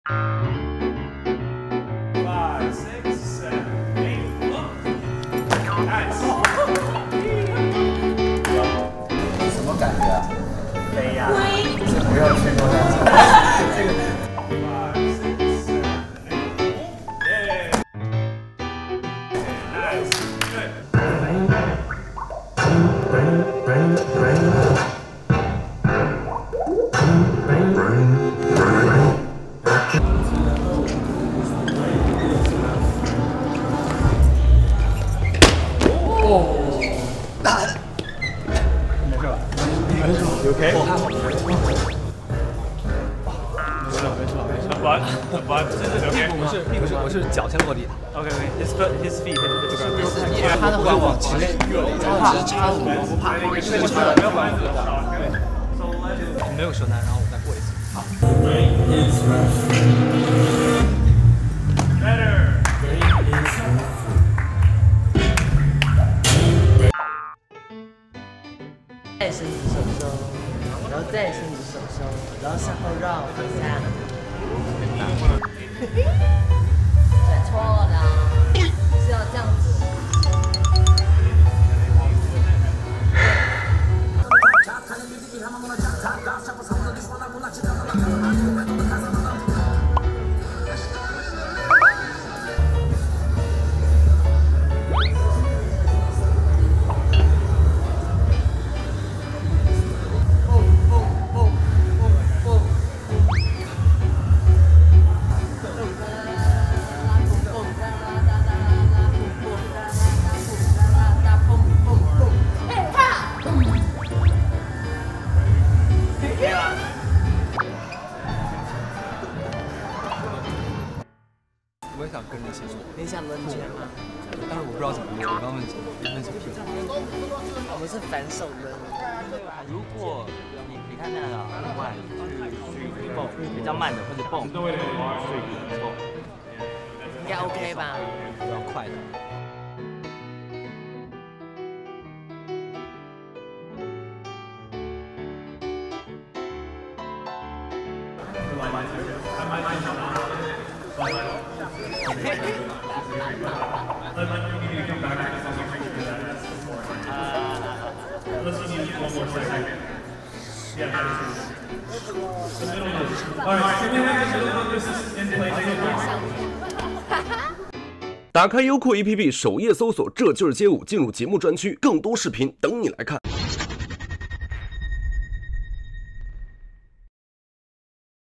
5, 6, 7, 8, look. Nice. 什么感觉啊？ 飞呀！ 不要去过这个。 5, 6, 7, 8. Yeah. Nice. Good. 你 OK？ 没我是脚先落地。 OK OK. His feet hit the ground. 因为他的会往前面越了一点，只是差5不怕，因为差的没有关系的。 没有舌难，然后我再过一次。好。 Better. 再伸直手收，然后再伸直手收，然后向后绕回下。对，错的，是要这样子。 我也想跟着一起做， 你想轮圈吗？ 但是我不知道怎么练。我刚问小 P， 我们是反手轮。 如果你看那个慢去蹦，比较慢的或者蹦， 应该 OK 吧？ 比较快的。 打开优酷 APP 首页搜索"这就是街舞"，进入节目专区，更多视频等你来看。